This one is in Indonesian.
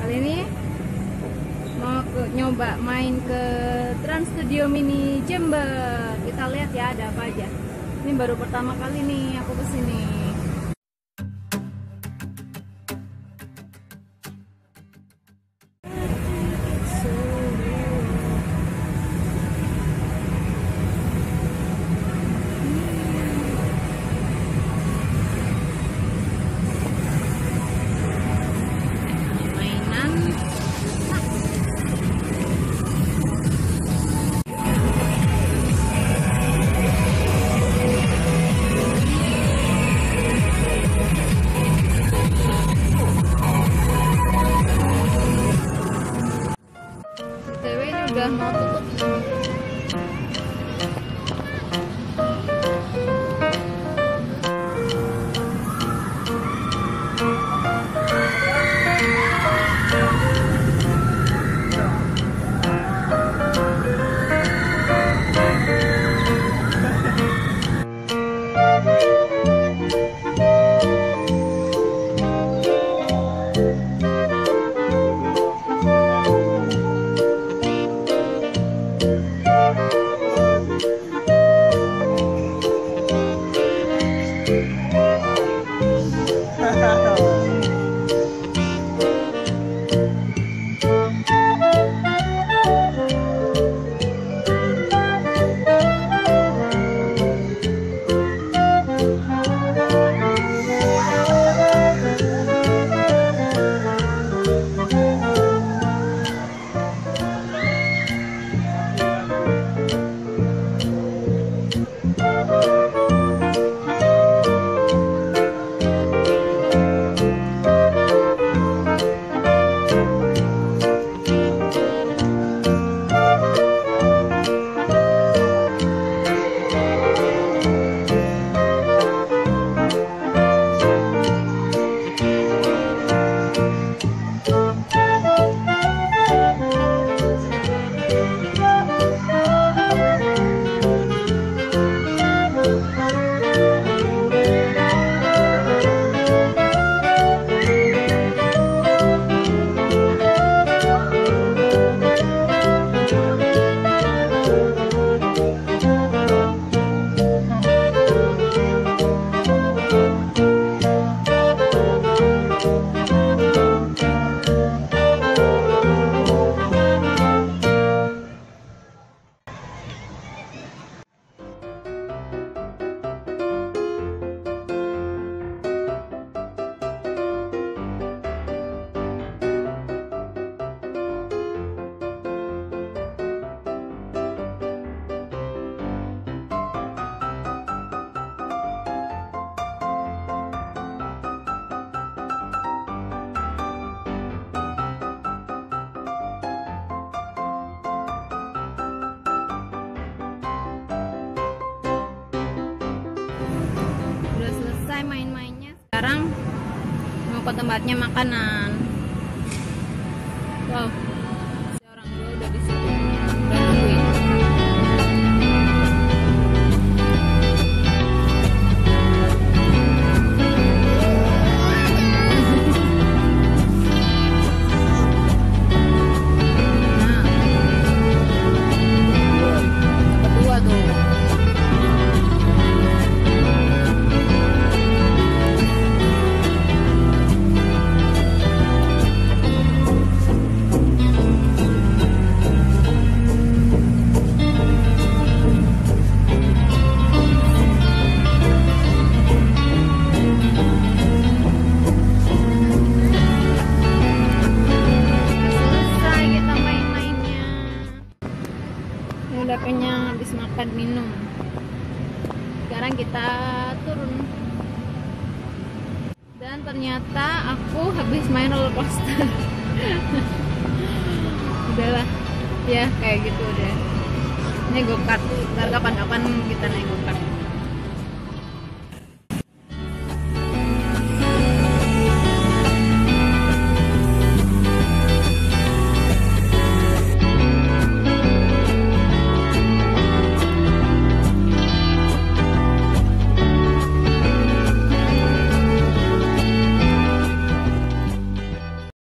Kali ini mau nyoba main ke Trans Studio Mini Jember. Kita lihat ya ada apa aja. Ini baru pertama kali nih aku kesini. Udah mau tutup. Main-mainnya. Sekarang mau ke tempatnya makanan. Wow, si orang tua udah di situ, udah nungguin. Nah, kedua tuh. Udah kenyang habis makan minum. Sekarang kita turun. Dan ternyata aku habis main roller coaster. Udahlah ya kayak gitu deh. Ini go-kart. Ntar kapan-kapan kita naik go-kart.